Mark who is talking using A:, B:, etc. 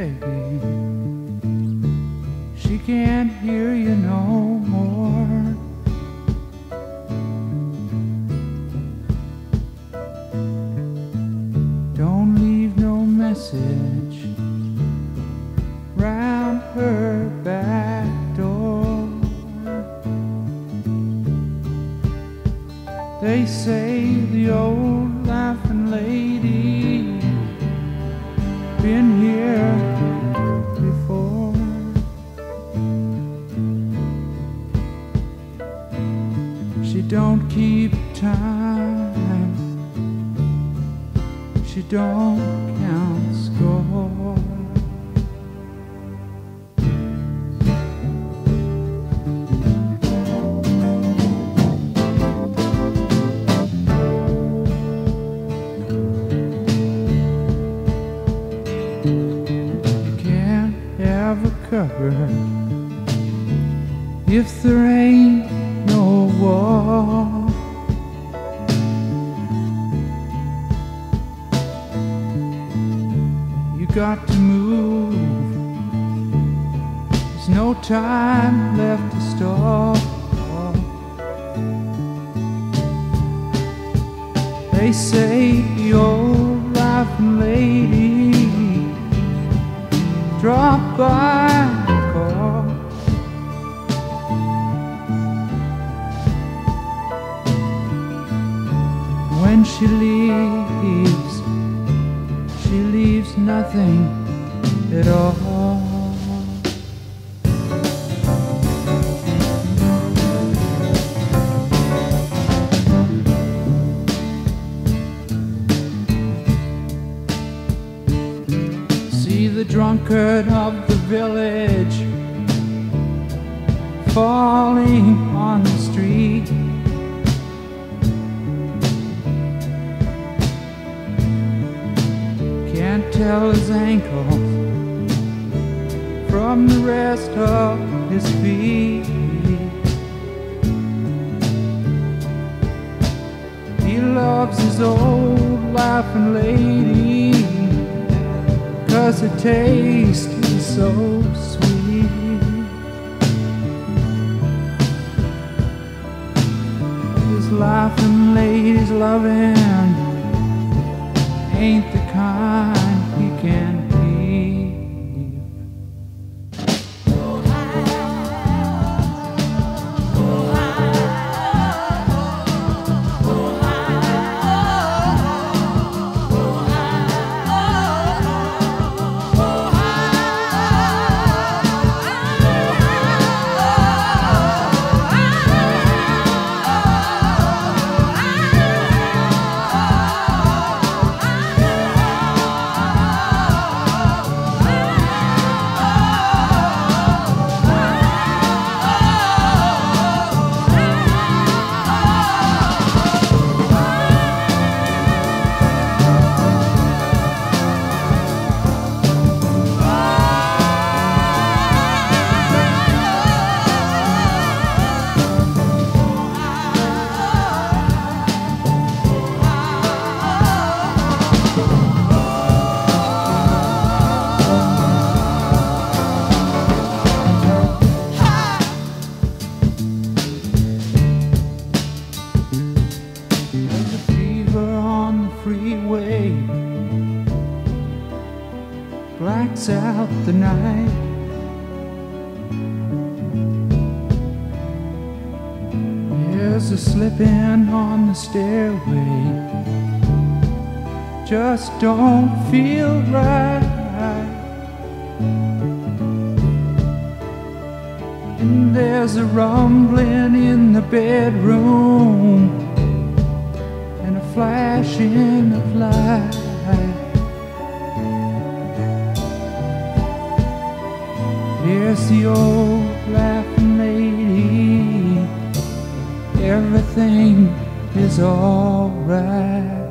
A: say she can't hear you no more. Don't leave no message round her back door. They say the old laughing lady been here before. She don't keep time, she don't count score. Covered if there ain't no wall. You got to move, there's no time left to stall. They say the old laughing lady drop by the call. When she leaves nothing at all. The drunkard of the village falling on the street. Can't tell his ankles from the rest of his feet. He loves his old laughing lady, 'cause her taste is so sweet. This laughing lady's loving ain't the kind he can keep. Blacks out the night. There's a slipping on the stairway, just don't feel right. And there's a rumbling in the bedroom and a flashing of light. Here's the old laughing lady, everything is alright.